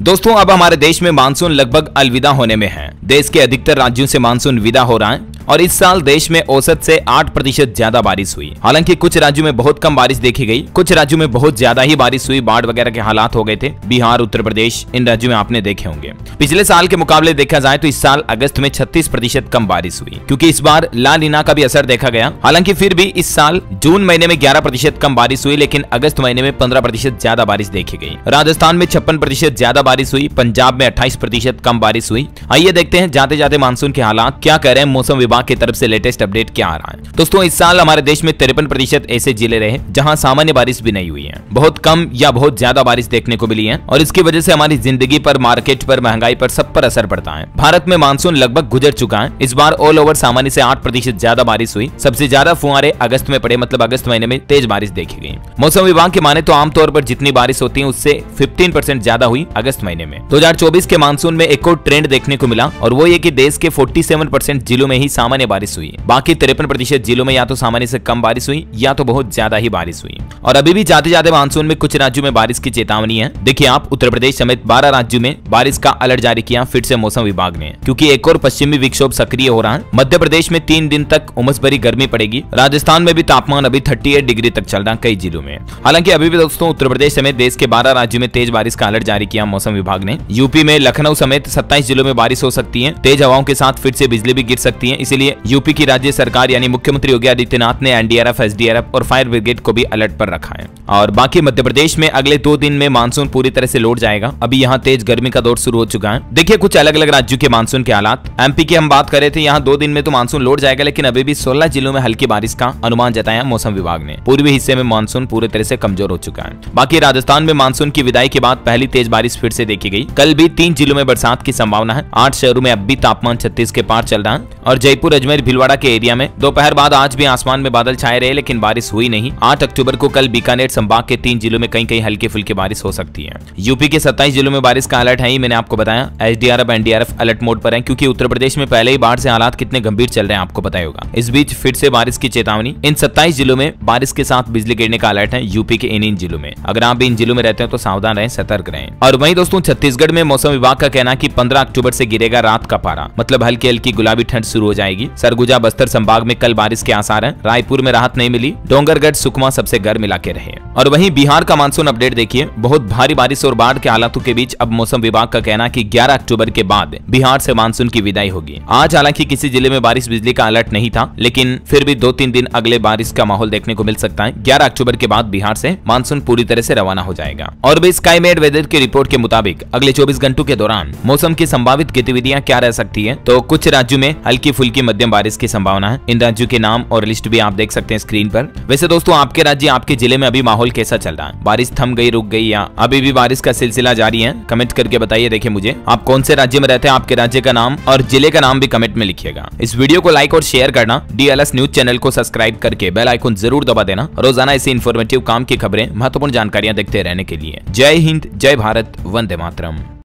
दोस्तों अब हमारे देश में मानसून लगभग अलविदा होने में है। देश के अधिकतर राज्यों से मानसून विदा हो रहा है और इस साल देश में औसत से 8% ज्यादा बारिश हुई। हालांकि कुछ राज्यों में बहुत कम बारिश देखी गई, कुछ राज्यों में बहुत ज्यादा ही बारिश हुई, बाढ़ वगैरह के हालात हो गए थे। बिहार, उत्तर प्रदेश, इन राज्यों में आपने देखे होंगे। पिछले साल के मुकाबले देखा जाए तो इस साल अगस्त में 36% कम बारिश हुई, क्योंकि इस बार ला नीना का भी असर देखा गया। हालांकि फिर भी इस साल जून महीने में 11% कम बारिश हुई, लेकिन अगस्त महीने में 15% ज्यादा बारिश देखी गई। राजस्थान में 56% ज्यादा बारिश हुई, पंजाब में 28% कम बारिश हुई। आइए देखते हैं जाते जाते मानसून के हालात क्या कह रहे हैं, मौसम विभाग की तरफ से लेटेस्ट अपडेट क्या आ रहा है। दोस्तों इस साल हमारे देश में 53% ऐसे जिले रहे जहां सामान्य बारिश भी नहीं हुई है। बहुत कम या बहुत ज्यादा बारिश देखने को मिली है और इसकी वजह से हमारी जिंदगी पर, मार्केट पर, महंगाई पर, सब पर असर पड़ता है। भारत में मानसून लगभग गुजर चुका है। इस बार ऑल ओवर सामान्य से 8% ज्यादा बारिश हुई। सबसे ज्यादा फुहारे अगस्त में पड़े, मतलब अगस्त महीने में तेज बारिश देखी गई। मौसम विभाग के माने तो आमतौर पर जितनी बारिश होती है उससे 15% ज्यादा हुई अगस्त महीने में। 2024 के मानसून में एक और ट्रेंड देखने को मिला और वो ये कि देश के 47% जिलों में ही सामान्य बारिश हुई। बाकी 53% जिलों में या तो सामान्य से कम बारिश हुई या तो बहुत ज्यादा ही बारिश हुई। और अभी भी जाते जाते मानसून में कुछ राज्यों में बारिश की चेतावनी है। देखिए आप, उत्तर प्रदेश समेत 12 राज्यों में बारिश का अलर्ट जारी किया फिर से मौसम विभाग ने, क्योंकि एक और पश्चिमी विक्षोभ सक्रिय हो रहा है। मध्य प्रदेश में 3 दिन तक उमस भरी गर्मी पड़ेगी। राजस्थान में भी तापमान अभी 38 डिग्री तक चल रहा है कई जिलों में। हालांकि अभी भी दोस्तों उत्तर प्रदेश समेत देश के 12 राज्यों में तेज बारिश का अलर्ट जारी किया मौसम विभाग ने। यूपी में लखनऊ समेत 27 जिलों में बारिश हो सकती है। तेज हवाओं के साथ फिर से बिजली भी गिर सकती है। इसलिए यूपी की राज्य सरकार यानी मुख्यमंत्री योगी आदित्यनाथ ने एनडीआरएफ, एसडीआरएफ और फायर ब्रिगेड को भी अलर्ट पर रखा है। और बाकी मध्य प्रदेश में अगले 2 दिन में मानसून पूरी तरह से लौट जाएगा। अभी यहाँ तेज गर्मी का दौर शुरू हो चुका है। देखिए कुछ अलग अलग राज्यों के मानसून के हालात। एमपी की हम बात कर रहे थे, यहाँ 2 दिन में तो मानसून लौट जाएगा, लेकिन अभी भी 16 जिलों में हल्की बारिश का अनुमान जताया मौसम विभाग ने। पूर्वी हिस्से में मानसून पूरी तरह से कमजोर हो चुका है। बाकी राजस्थान में मानसून की विदाई के बाद पहली तेज बारिश फिर से देखी गई। कल भी 3 जिलों में बरसात की संभावना है। 8 शहरों में अब भी तापमान 36 के पार चल रहा है और जयपुर, अजमेर, भीलवाड़ा के एरिया में दोपहर बाद आज भी आसमान में बादल छाए रहे, लेकिन बारिश हुई नहीं। 8 अक्टूबर को कल बीकानेर संभाग के 3 जिलों में कहीं कहीं हल्की फुल्की बारिश हो सकती है। यूपी के 27 जिलों में बारिश का अलर्ट है ही, मैंने आपको बताया। एसडीआरएफ, एनडीआरएफ अलर्ट मोड पर है, क्योंकि उत्तर प्रदेश में पहले ही बाढ़ से हालात कितने गंभीर चल रहे हैं आपको पता ही होगा। इस बीच फिर से बारिश की चेतावनी। इन 27 जिलों में बारिश के साथ बिजली गिरने का अलर्ट है यूपी के इन जिलों में। अगर आप भी इन जिलों में रहते हैं तो सावधान रहें, सतर्क रहें। और वहीं दोस्तों छत्तीसगढ़ में मौसम विभाग का कहना कि 15 अक्टूबर से गिरेगा रात का पारा, मतलब हल्की हल्की गुलाबी ठंड शुरू हो जाएगी। सरगुजा, बस्तर संभाग में कल बारिश के आसार हैं। रायपुर में राहत नहीं मिली। डोंगरगढ़, सुकमा सबसे गर्म इलाके रहे। और वहीं बिहार का मानसून अपडेट देखिए। बहुत भारी बारिश और बाढ़ के हालातों के बीच अब मौसम विभाग का कहना कि 11 अक्टूबर के बाद बिहार से मानसून की विदाई होगी। आज हालांकि किसी जिले में बारिश बिजली का अलर्ट नहीं था, लेकिन फिर भी 2-3 दिन अगले बारिश का माहौल देखने को मिल सकता है। 11 अक्टूबर के बाद बिहार से मानसून पूरी तरह से रवाना हो जाएगा। और भी स्काईमेड वेदर की रिपोर्ट के मुताबिक अगले 24 घंटों के दौरान मौसम की संभावित गतिविधियां क्या रह सकती है, तो कुछ राज्यों में हल्की फुल्की मध्यम बारिश की संभावना है। इन राज्यों के नाम और लिस्ट भी आप देख सकते हैं स्क्रीन पर। वैसे दोस्तों आपके राज्य, आपके जिले में अभी माहौल कैसा चल रहा है? बारिश थम गई, रुक गई, या अभी भी बारिश का सिलसिला जारी है? कमेंट करके बताइए। देखिए मुझे आप कौन से राज्य में रहते हैं, आपके राज्य का नाम और जिले का नाम भी कमेंट में लिखिएगा। इस वीडियो को लाइक और शेयर करना, डीएलएस न्यूज चैनल को सब्सक्राइब करके बेल आइकन जरूर दबा देना, रोजाना ऐसी इन्फॉर्मेटिव काम की खबरें, महत्वपूर्ण जानकारियां देखते रहने के लिए। जय हिंद, जय भारत, वंदे मातरम।